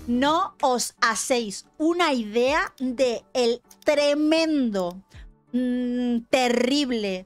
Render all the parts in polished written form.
no os hacéis una idea de el tremendo, terrible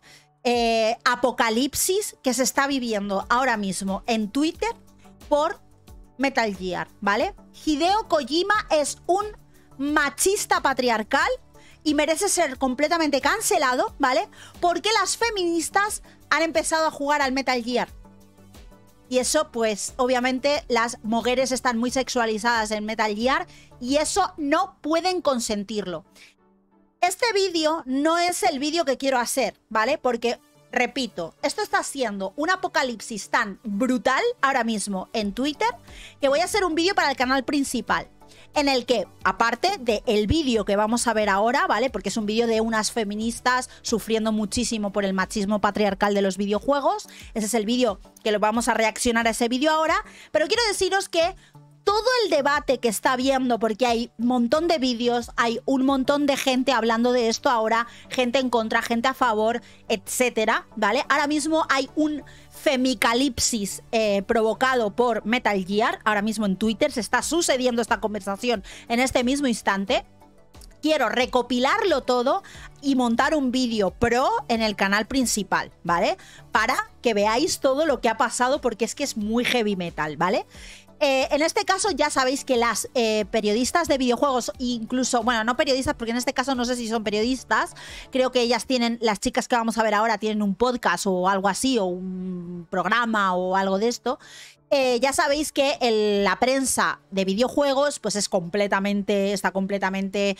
apocalipsis que se está viviendo ahora mismo en Twitter por Metal Gear, ¿vale? Hideo Kojima es un machista patriarcal y merece ser completamente cancelado, ¿vale? Porque las feministas han empezado a jugar al Metal Gear. Y eso, pues, obviamente, las mujeres están muy sexualizadas en Metal Gear y eso no pueden consentirlo. Este vídeo no es el vídeo que quiero hacer, ¿vale? Porque, repito, esto está siendo un apocalipsis tan brutal ahora mismo en Twitter que voy a hacer un vídeo para el canal principal en el que, aparte del vídeo que vamos a ver ahora, ¿vale? Porque es un vídeo de unas feministas sufriendo muchísimo por el machismo patriarcal de los videojuegos. Ese es el vídeo que lo vamos a reaccionar a ese vídeo ahora. Pero quiero deciros que todo el debate que está habiendo, porque hay un montón de vídeos, hay un montón de gente hablando de esto ahora, gente en contra, gente a favor, etcétera, ¿vale? Ahora mismo hay un femicalipsis provocado por Metal Gear. Ahora mismo en Twitter se está sucediendo esta conversación en este mismo instante. Quiero recopilarlo todo y montar un vídeo pro en el canal principal, ¿vale? Para que veáis todo lo que ha pasado, porque es que es muy heavy metal, ¿vale? En este caso ya sabéis que las periodistas de videojuegos, incluso, bueno, no periodistas, porque en este caso no sé si son periodistas, creo que ellas tienen, las chicas que vamos a ver ahora tienen un podcast o algo así, o un programa o algo de esto. Ya sabéis que la prensa de videojuegos pues está completamente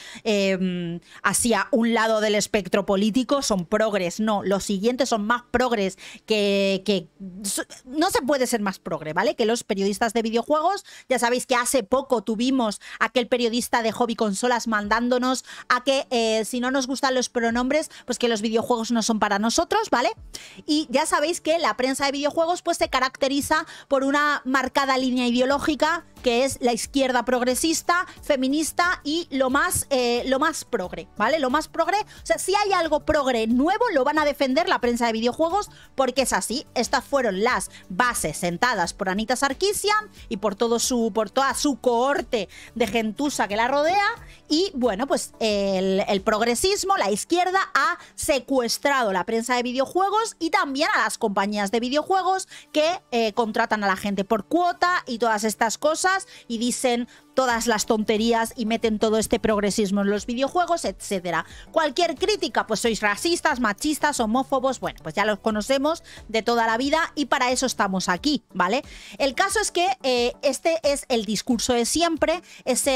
hacia un lado del espectro político, son progres. No, los siguientes son más progres que no se puede ser más progre, ¿vale? Que los periodistas de videojuegos. Ya sabéis que hace poco tuvimos aquel periodista de Hobby Consolas mandándonos a que si no nos gustan los pronombres, pues que los videojuegos no son para nosotros, ¿vale? Y ya sabéis que la prensa de videojuegos pues se caracteriza por una marcada línea ideológica que es la izquierda progresista, feminista y lo más progre, ¿vale? Lo más progre, o sea, si hay algo progre nuevo, lo van a defender la prensa de videojuegos porque es así. Estas fueron las bases sentadas por Anita Sarkeesian y por toda su cohorte de gentuza que la rodea. Y bueno, pues el progresismo, la izquierda, ha secuestrado la prensa de videojuegos y también a las compañías de videojuegos que contratan a la gente por cuota y todas estas cosas y dicen todas las tonterías y meten todo este progresismo en los videojuegos, etcétera. Cualquier crítica, pues sois racistas, machistas, homófobos, bueno, pues ya los conocemos de toda la vida y para eso estamos aquí, ¿vale? El caso es que este es el discurso de siempre, es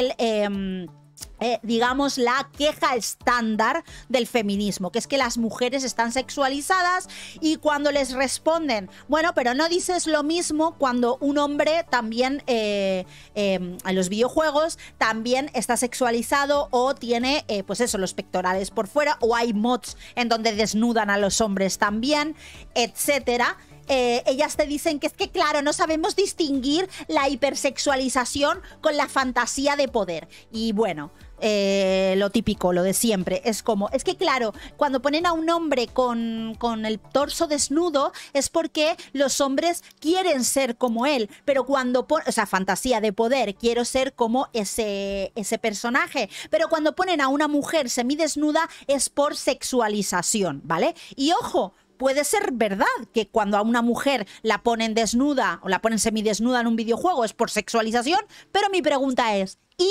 digamos, la queja estándar del feminismo, que es que las mujeres están sexualizadas y cuando les responden, bueno, pero no dices lo mismo cuando un hombre también en los videojuegos también está sexualizado o tiene, pues eso, los pectorales por fuera, o hay mods en donde desnudan a los hombres también, etcétera. Ellas te dicen que es que, claro, no sabemos distinguir la hipersexualización con la fantasía de poder. Y bueno, lo típico, lo de siempre, es como, es que claro, cuando ponen a un hombre con el torso desnudo es porque los hombres quieren ser como él, pero cuando o sea, fantasía de poder, quiero ser como ese personaje, pero cuando ponen a una mujer semidesnuda es por sexualización, ¿vale? Y ojo, puede ser verdad que cuando a una mujer la ponen desnuda o la ponen semidesnuda en un videojuego es por sexualización, pero mi pregunta es, ¿y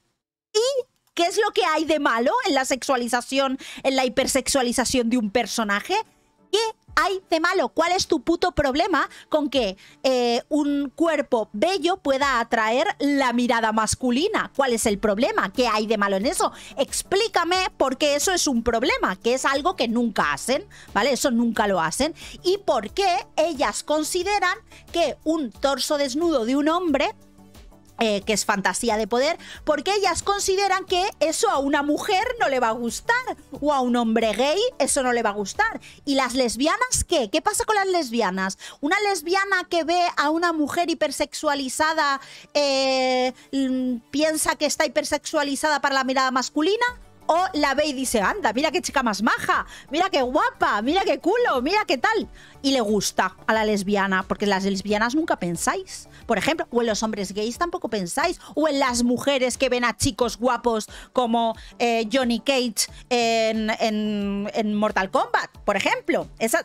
qué es lo que hay de malo en la sexualización, en la hipersexualización de un personaje? ¿Qué hay de malo? ¿Cuál es tu puto problema con que un cuerpo bello pueda atraer la mirada masculina? ¿Cuál es el problema? ¿Qué hay de malo en eso? Explícame por qué eso es un problema, que es algo que nunca hacen, ¿vale? Eso nunca lo hacen. ¿Y por qué ellas consideran que un torso desnudo de un hombre, que es fantasía de poder, porque ellas consideran que eso a una mujer no le va a gustar, o a un hombre gay eso no le va a gustar? ¿Y las lesbianas qué? ¿Qué pasa con las lesbianas? ¿Una lesbiana que ve a una mujer hipersexualizada piensa que está hipersexualizada para la mirada masculina? O la ve y dice, anda, mira qué chica más maja, mira qué guapa, mira qué culo, mira qué tal. Y le gusta a la lesbiana, porque las lesbianas nunca pensáis. Por ejemplo, o en los hombres gays tampoco pensáis. O en las mujeres que ven a chicos guapos como Johnny Cage en Mortal Kombat, por ejemplo.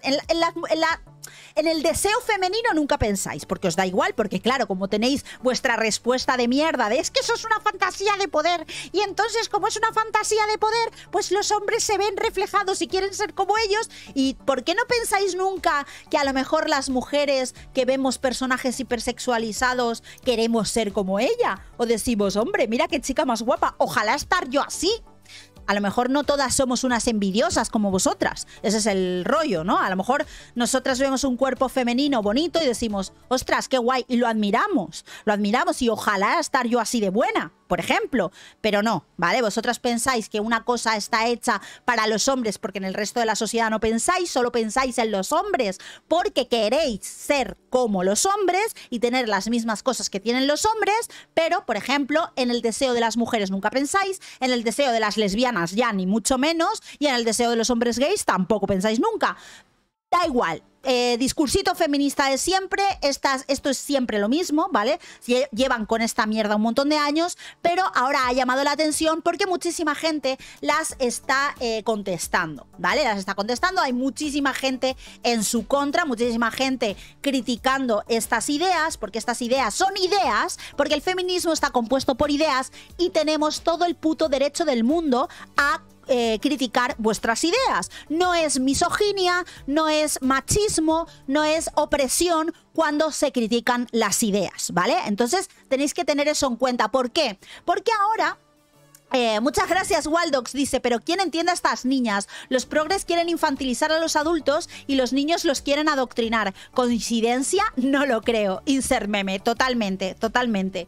En el deseo femenino nunca pensáis, porque os da igual, porque claro, como tenéis vuestra respuesta de mierda de es que eso es una fantasía de poder, y entonces como es una fantasía de poder, pues los hombres se ven reflejados y quieren ser como ellos. ¿Y por qué no pensáis nunca que a lo mejor las mujeres que vemos personajes hipersexualizados queremos ser como ella? O decimos, hombre, mira qué chica más guapa, ojalá estar yo así. A lo mejor no todas somos unas envidiosas como vosotras. Ese es el rollo, ¿no? A lo mejor nosotras vemos un cuerpo femenino bonito y decimos, ostras, qué guay, y lo admiramos. Lo admiramos y ojalá estar yo así de buena, por ejemplo. Pero no, ¿vale? Vosotras pensáis que una cosa está hecha para los hombres porque en el resto de la sociedad no pensáis, solo pensáis en los hombres porque queréis ser como los hombres y tener las mismas cosas que tienen los hombres, pero, por ejemplo, en el deseo de las mujeres nunca pensáis, en el deseo de las lesbianas ya ni mucho menos, y en el deseo de los hombres gays tampoco pensáis nunca. Da igual. Discursito feminista de siempre, esto es siempre lo mismo, ¿vale? Llevan con esta mierda un montón de años, pero ahora ha llamado la atención porque muchísima gente las está contestando, ¿vale? Las está contestando, hay muchísima gente en su contra, muchísima gente criticando estas ideas, porque estas ideas son ideas, porque el feminismo está compuesto por ideas y tenemos todo el puto derecho del mundo a criticar vuestras ideas. No es misoginia, no es machismo, no es opresión cuando se critican las ideas, ¿vale? Entonces tenéis que tener eso en cuenta. ¿Por qué? Porque ahora... muchas gracias, Waldox, dice, pero ¿quién entiende a estas niñas? Los progres quieren infantilizar a los adultos y los niños los quieren adoctrinar. ¿Coincidencia? No lo creo. Insert meme, totalmente, totalmente.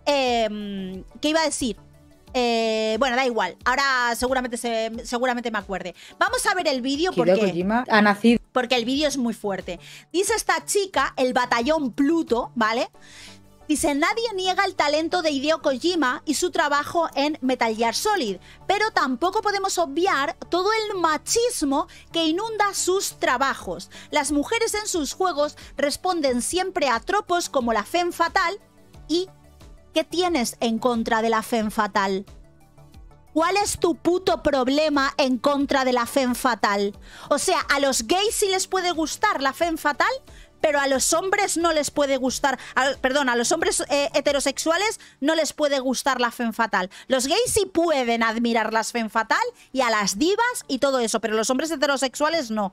¿Qué iba a decir? Bueno, da igual. Ahora seguramente me acuerde. Vamos a ver el vídeo porque Kojima ha nacido. Porque el vídeo es muy fuerte. Dice esta chica, el batallón Pluto, ¿vale? Dice, nadie niega el talento de Hideo Kojima y su trabajo en Metal Gear Solid, pero tampoco podemos obviar todo el machismo que inunda sus trabajos. Las mujeres en sus juegos responden siempre a tropos como la femme fatale. ¿Y qué tienes en contra de la femme fatale? ¿Cuál es tu puto problema en contra de la femme fatale? O sea, a los gays sí les puede gustar la femme fatale, pero a los hombres no les puede gustar... Perdón, a los hombres heterosexuales no les puede gustar la femme fatale. Los gays sí pueden admirar las femme fatale y a las divas y todo eso, pero los hombres heterosexuales no.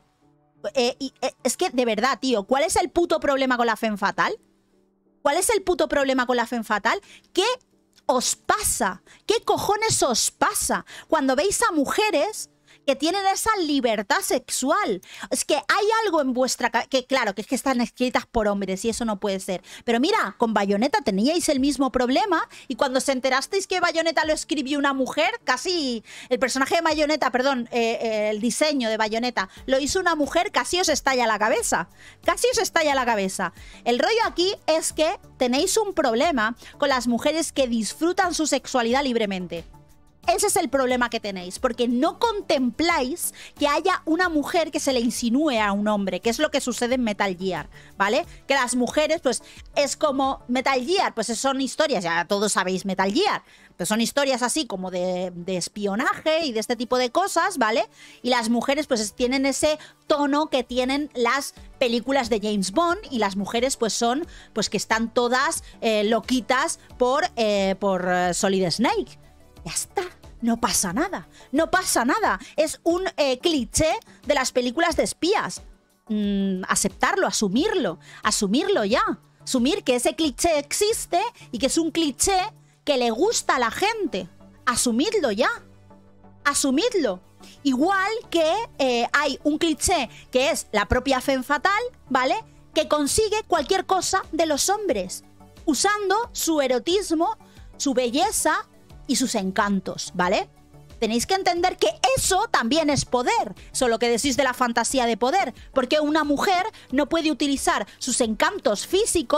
Es que, de verdad, tío, ¿cuál es el puto problema con la femme fatale? ¿Cuál es el puto problema con la femme fatale? ¿Qué os pasa? ¿Qué cojones os pasa cuando veis a mujeres que tienen esa libertad sexual? Es que hay algo en vuestra... que claro, que es que están escritas por hombres y eso no puede ser. Pero mira, con Bayonetta teníais el mismo problema y cuando se enterasteis que Bayonetta lo escribió una mujer, casi... El personaje de Bayonetta, perdón, el diseño de Bayonetta lo hizo una mujer, casi os estalla la cabeza. Casi os estalla la cabeza. El rollo aquí es que tenéis un problema con las mujeres que disfrutan su sexualidad libremente. Ese es el problema que tenéis, porque no contempláis que haya una mujer que se le insinúe a un hombre, que es lo que sucede en Metal Gear, ¿vale? Que las mujeres, pues, es como Metal Gear, pues son historias, ya todos sabéis Metal Gear, pues son historias así como de espionaje y de este tipo de cosas, ¿vale? Y las mujeres, pues, tienen ese tono que tienen las películas de James Bond y las mujeres, pues, son, pues, que están todas loquitas por Solid Snake. Ya está, no pasa nada, no pasa nada. Es un cliché de las películas de espías. Aceptarlo, asumirlo ya. Asumir que ese cliché existe y que es un cliché que le gusta a la gente. Asumidlo ya, asumidlo. Igual que hay un cliché que es la propia femme fatale, ¿vale? Que consigue cualquier cosa de los hombres, usando su erotismo, su belleza y sus encantos, ¿vale? Tenéis que entender que eso también es poder. Solo que decís de la fantasía de poder. Porque una mujer no puede utilizar sus encantos físicos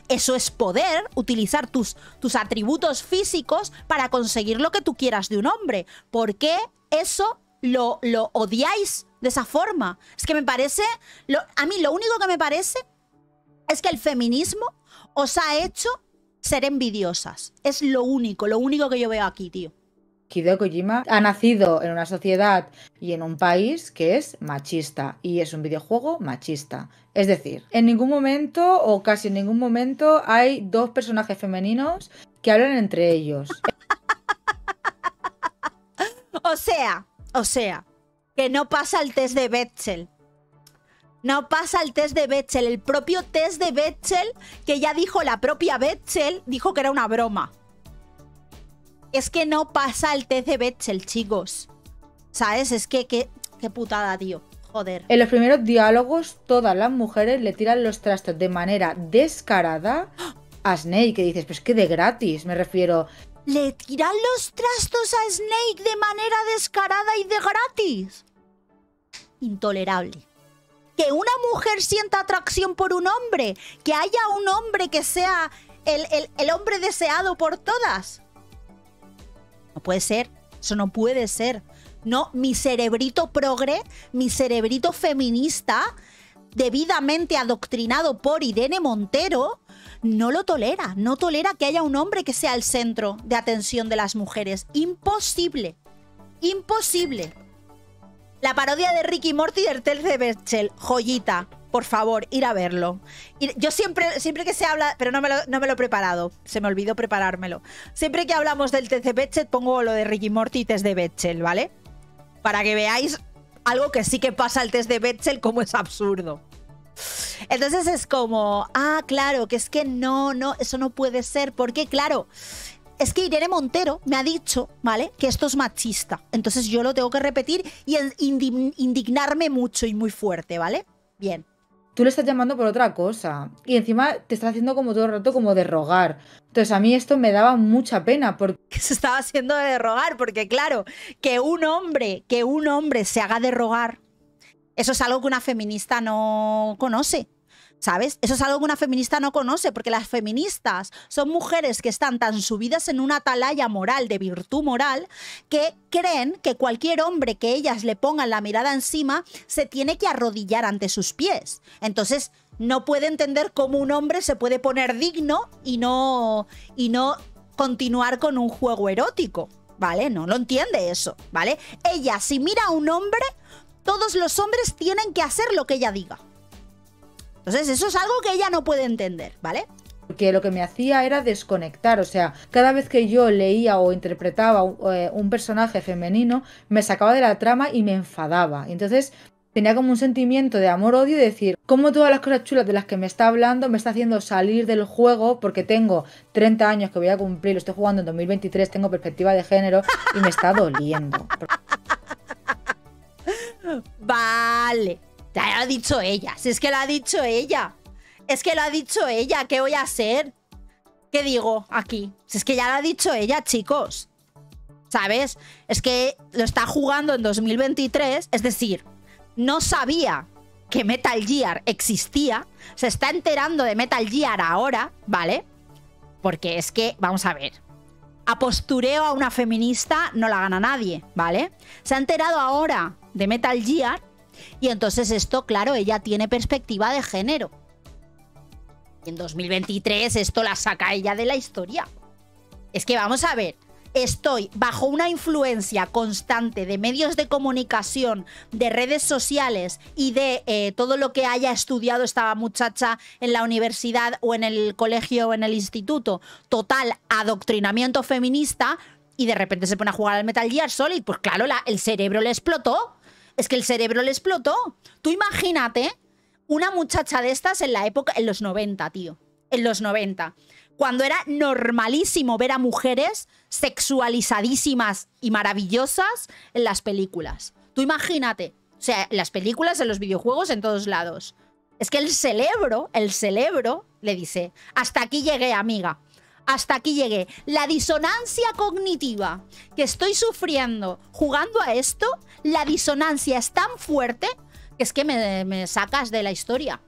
eso es poder, utilizar tus atributos físicos para conseguir lo que tú quieras de un hombre. ¿Por qué eso lo odiáis de esa forma? Es que me parece... a mí lo único que me parece es que el feminismo os ha hecho ser envidiosas. Es lo único que yo veo aquí, tío. Hideo Kojima ha nacido en una sociedad y en un país que es machista y es un videojuego machista. Es decir, en ningún momento o casi en ningún momento hay dos personajes femeninos que hablan entre ellos. O sea, que no pasa el test de Bechdel. No pasa el test de Bechdel. El propio test de Bechdel, que ya dijo la propia Bechdel, dijo que era una broma. Es que no pasa el test de Bechdel, chicos. ¿Sabes? Es que qué putada, tío. Joder. En los primeros diálogos, todas las mujeres le tiran los trastos de manera descarada a Snake. Que dices, pues que de gratis, me refiero. ¿Le tiran los trastos a Snake de manera descarada y de gratis? Intolerable. Que una mujer sienta atracción por un hombre. Que haya un hombre que sea el hombre deseado por todas. No puede ser. Eso no puede ser. No, mi cerebrito progre, mi cerebrito feminista, debidamente adoctrinado por Irene Montero, no lo tolera. No tolera que haya un hombre que sea el centro de atención de las mujeres. Imposible. Imposible. La parodia de Ricky Morty del test de Bechdel. Joyita. Por favor, ir a verlo. Yo siempre que se habla... Pero no me lo he preparado. Se me olvidó preparármelo. Siempre que hablamos del test de Bechdel, pongo lo de Ricky Morty y test de Bechdel, ¿vale? Para que veáis algo que sí que pasa el test de Bechdel, como es absurdo. Entonces es como... Ah, claro, que es que no, eso no puede ser. Porque, claro... Es que Irene Montero me ha dicho, ¿vale?, que esto es machista. Entonces yo lo tengo que repetir y indignarme mucho y muy fuerte, ¿vale? Bien. Tú le estás llamando por otra cosa. Y encima te estás haciendo como todo el rato como de rogar. Entonces a mí esto me daba mucha pena porque... Se estaba haciendo de rogar porque, claro, que un hombre se haga de rogar, eso es algo que una feminista no conoce. ¿Sabes? Eso es algo que una feminista no conoce, porque las feministas son mujeres que están tan subidas en una atalaya moral, de virtud moral, que creen que cualquier hombre que ellas le pongan la mirada encima se tiene que arrodillar ante sus pies. Entonces, no puede entender cómo un hombre se puede poner digno y no continuar con un juego erótico, ¿vale? No lo entiende eso, ¿vale? Ella, si mira a un hombre, todos los hombres tienen que hacer lo que ella diga. Entonces eso es algo que ella no puede entender, ¿vale? Porque lo que me hacía era desconectar, o sea, cada vez que yo leía o interpretaba un personaje femenino, me sacaba de la trama y me enfadaba. Entonces tenía como un sentimiento de amor-odio, de decir, cómo todas las cosas chulas de las que me está hablando me está haciendo salir del juego, porque tengo 30 años que voy a cumplir, lo estoy jugando en 2023, tengo perspectiva de género y me está doliendo. Vale. Ya lo ha dicho ella. Si es que lo ha dicho ella. Es que lo ha dicho ella. ¿Qué voy a hacer? ¿Qué digo aquí? Si es que ya lo ha dicho ella, chicos. ¿Sabes? Es que lo está jugando en 2023. Es decir, no sabía que Metal Gear existía. Se está enterando de Metal Gear ahora, ¿vale? Porque es que, vamos a ver, a postureo a una feminista no la gana nadie, ¿vale? Se ha enterado ahora de Metal Gear. Y entonces esto, claro, ella tiene perspectiva de género. Y en 2023 esto la saca ella de la historia. Es que vamos a ver, estoy bajo una influencia constante de medios de comunicación, de redes sociales y de todo lo que haya estudiado esta muchacha en la universidad o en el colegio o en el instituto. Total adoctrinamiento feminista, y de repente se pone a jugar al Metal Gear Solid. Pues claro, el cerebro le explotó. Es que el cerebro le explotó. Tú imagínate una muchacha de estas en la época, en los 90, tío. En los 90. Cuando era normalísimo ver a mujeres sexualizadísimas y maravillosas en las películas. Tú imagínate. O sea, en las películas, en los videojuegos, en todos lados. Es que el cerebro le dice, hasta aquí llegué, amiga. Hasta aquí llegué. La disonancia cognitiva que estoy sufriendo jugando a esto, la disonancia es tan fuerte que es que me sacas de la historia.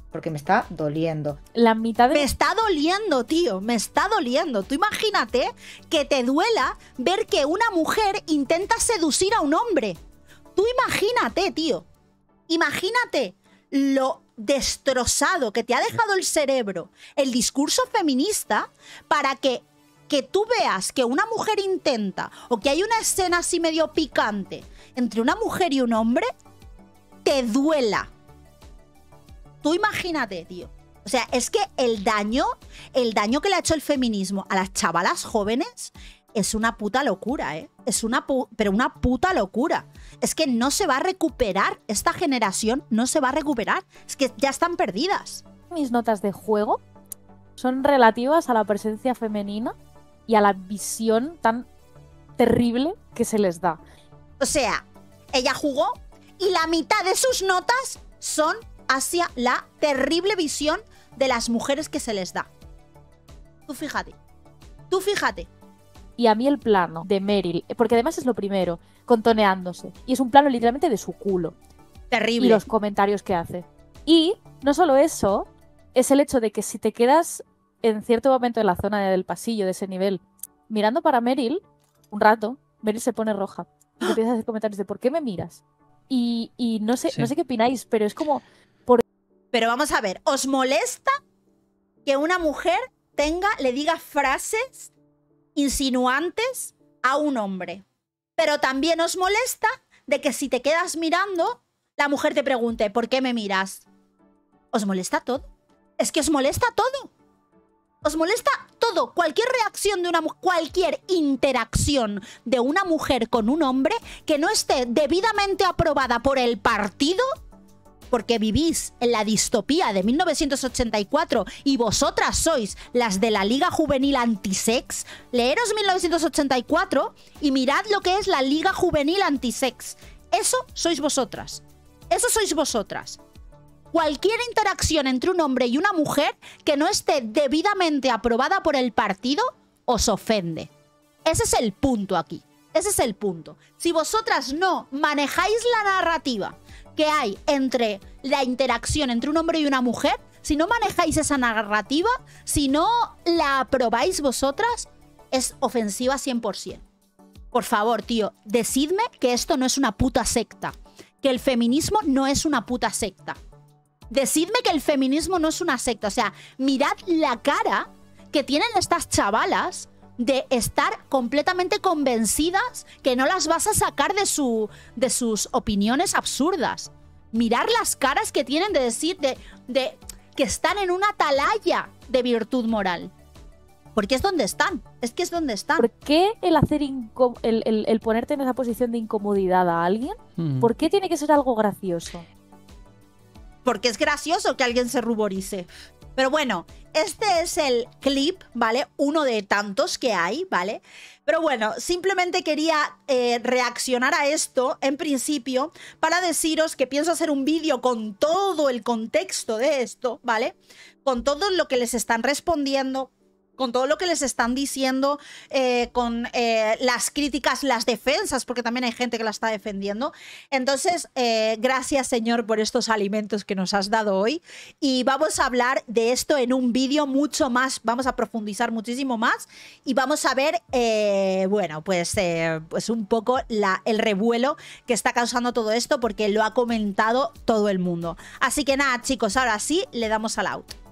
porque me está doliendo. La mitad Me de... está doliendo, tío, me está doliendo. Tú imagínate que te duela ver que una mujer intenta seducir a un hombre. Tú imagínate, tío. Imagínate lo destrozado que te ha dejado el cerebro el discurso feminista para que tú veas que una mujer intenta o que hay una escena así medio picante entre una mujer y un hombre, te duela. Tú imagínate, tío. O sea, es que el daño que le ha hecho el feminismo a las chavalas jóvenes es una puta locura, ¿eh? Pero una puta locura. Es que no se va a recuperar. Esta generación no se va a recuperar. Es que ya están perdidas. Mis notas de juego son relativas a la presencia femenina y a la visión tan terrible que se les da. O sea, ella jugó y la mitad de sus notas son hacia la terrible visión de las mujeres que se les da. Tú fíjate. Tú fíjate. Y a mí el plano de Meryl, porque además es lo primero, contoneándose. Y es un plano literalmente de su culo. Terrible. Y los comentarios que hace. Y no solo eso, es el hecho de que si te quedas en cierto momento en la zona del pasillo, de ese nivel, mirando para Meryl, un rato, Meryl se pone roja. Y te empieza a hacer comentarios de ¿por qué me miras? Y no sé, Sí. no sé qué opináis, pero es como... Pero vamos a ver, ¿os molesta que una mujer le diga frases insinuantes a un hombre? Pero también os molesta de que si te quedas mirando, la mujer te pregunte, ¿por qué me miras? ¿Os molesta todo? Es que os molesta todo. Os molesta todo. Cualquier reacción de cualquier interacción de una mujer con un hombre que no esté debidamente aprobada por el partido, porque vivís en la distopía de 1984 y vosotras sois las de la Liga Juvenil Antisex, leeros 1984 y mirad lo que es la Liga Juvenil Antisex. Eso sois vosotras. Eso sois vosotras. Cualquier interacción entre un hombre y una mujer que no esté debidamente aprobada por el partido os ofende. Ese es el punto aquí. Ese es el punto. Si vosotras no manejáis la narrativa que hay entre la interacción entre un hombre y una mujer, si no manejáis esa narrativa, si no la aprobáis vosotras, es ofensiva 100%. Por favor, tío, decidme que esto no es una puta secta. Que el feminismo no es una puta secta. Decidme que el feminismo no es una secta. O sea, mirad la cara que tienen estas chavalas de estar completamente convencidas que no las vas a sacar de sus opiniones absurdas. Mirar las caras que tienen de decir de que están en una atalaya de virtud moral. Porque es donde están. Es que es donde están. ¿Por qué el hacer el ponerte en esa posición de incomodidad a alguien? ¿Por qué tiene que ser algo gracioso? Porque es gracioso que alguien se ruborice. Pero bueno, este es el clip, ¿vale? Uno de tantos que hay, ¿vale? Pero bueno, simplemente quería reaccionar a esto, en principio, para deciros que pienso hacer un vídeo con todo el contexto de esto, ¿vale? Con todo lo que les están respondiendo, con todo lo que les están diciendo, con las críticas, las defensas, porque también hay gente que la está defendiendo. Entonces, gracias, Señor, por estos alimentos que nos has dado hoy. Y vamos a hablar de esto en un vídeo mucho más, vamos a profundizar muchísimo más y vamos a ver, bueno, pues un poco el revuelo que está causando todo esto, porque lo ha comentado todo el mundo. Así que nada, chicos, ahora sí, le damos al out.